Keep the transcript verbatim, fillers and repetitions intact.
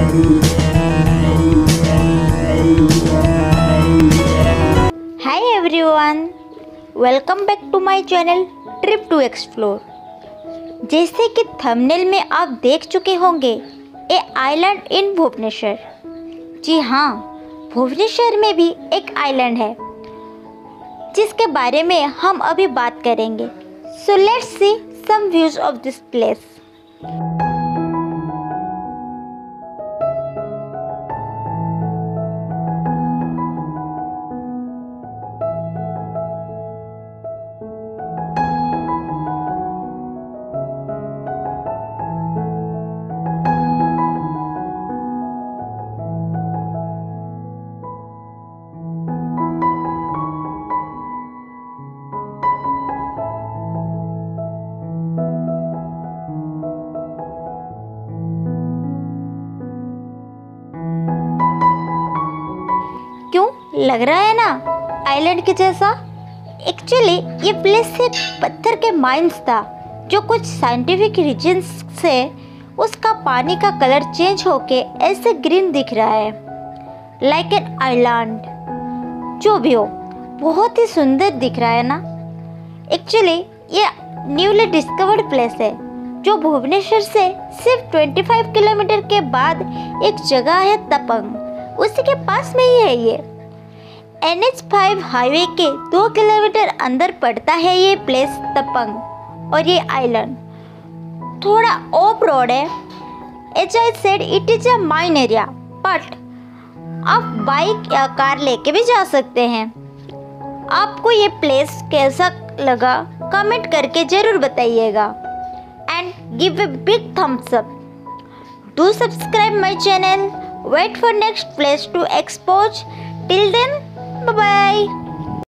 Hi everyone, welcome back to my channel Trip to Explore। जैसे कि thumbnail में आप देख चुके होंगे, ए आइलैंड इन भुवनेश्वर। जी हाँ, भुवनेश्वर में भी एक आइलैंड है जिसके बारे में हम अभी बात करेंगे। So let's see some views of this place. क्यों लग रहा है ना आइलैंड के जैसा? एक्चुअली ये प्लेस सिर्फ पत्थर के माइंस था, जो कुछ साइंटिफिक रीजंस से उसका पानी का कलर चेंज होके ऐसे ग्रीन दिख रहा है, लाइक एन आइलैंड। जो भी हो, बहुत ही सुंदर दिख रहा है ना। एक्चुअली ये न्यूली डिस्कवर्ड प्लेस है जो भुवनेश्वर से सिर्फ पच्चीस किलोमीटर के बाद एक जगह है तपंग, उसी के पास में ही है ये। एन एच फाइव हाईवे के दो किलोमीटर अंदर पड़ता है ये प्लेस तपंग, और ये आइलैंड थोड़ा ऑफ रोड है। As I said, it is a mine area, but आप बाइक या कार लेके भी जा सकते हैं। आपको ये प्लेस कैसा लगा कमेंट करके ज़रूर बताइएगा, and give a big thumbs up. Do subscribe my channel. Wait for next place to expose. Till then, bye bye.